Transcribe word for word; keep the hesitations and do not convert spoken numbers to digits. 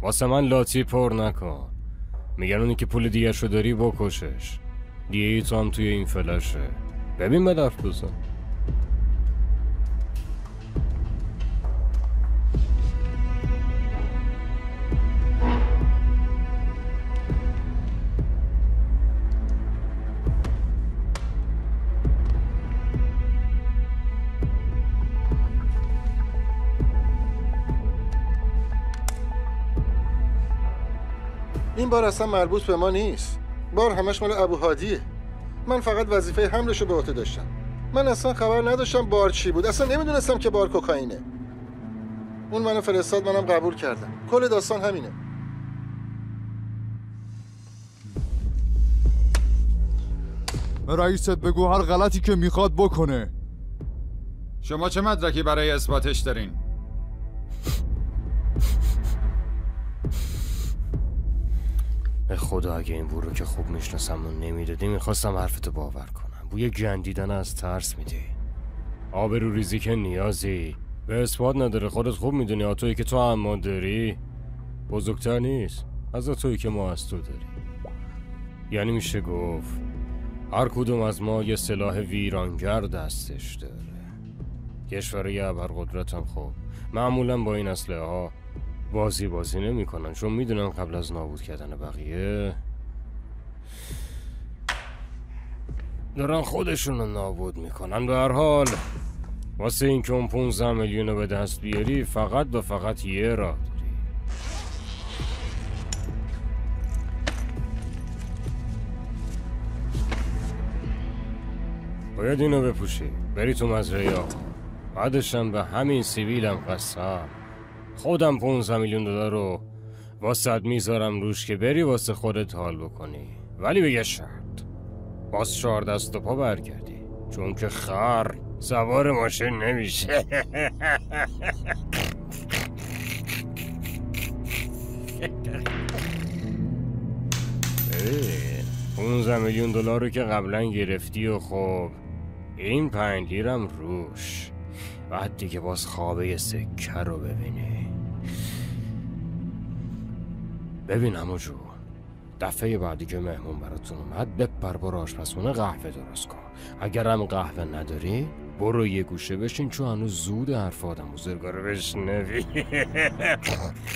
واسه من لاتی پر نکن. میگن اونی که پول دیگه شو داری بکشش. دیگه ای تو هم توی این فلشه. ببین به دفت بزن. این بار اصلا مربوط به ما نیست. بار همش مال ابو هادیه. من فقط وظیفه حملشو به عهده داشتم. من اصلا خبر نداشتم بار چی بود. اصلا نمیدونستم که بار کوکائینه. اون منو فرستاد، منم قبول کردم. کل داستان همینه. رئیست بگو هر غلطی که میخواد بکنه. شما چه مدرکی برای اثباتش دارین؟ به خدا اگه این بورو که خوب میشناسم و نمیدادی میخواستم حرفتو باور کنم. بوی گندیدن از ترس میدی. آبرو ریزی که نیازی به اثبات نداره. خودت خوب میدونی آتویی که تو هم ما داری بزرگتر نیست از آتویی که ما از تو داری. یعنی میشه گفت هر کدوم از ما یه سلاح ویرانگر دستش داره. کشورهای ابرقدرت هم خب معمولا با این اسلحه ها بازی بازی نمی کنن، چون میدونن قبل از نابود کردن بقیه دارن خودشون رو نابود میکنن. به هر حال واسه این که اون پونزده میلیون رو به دست بیاری فقط و فقط یه راه داری. باید اینو بپوشی بری تو مزرعه آقا. بعدشم به همین سیبیلم قسم خودم پونزده میلیون دلار رو واسه میذارم روش که بری واسه خودت حال بکنی. ولی به یه شرط، باز چهار دست و پا برگردی، چون که خر سوار ماشین نمیشه. پونزده میلیون دلار رو که قبلا گرفتی و خب این پنج لیرم روش. بعد دیگه باز خوابه سکه رو ببینی. ببین عمو جو، دفعه بعدی که مهمون براتون اومد بپر برو آشپزخونه قهوه درست کن. اگرم قهوه نداری برو یه گوشه بشین، چون هنوز زود حرف آدم بزرگا رو بشنوی.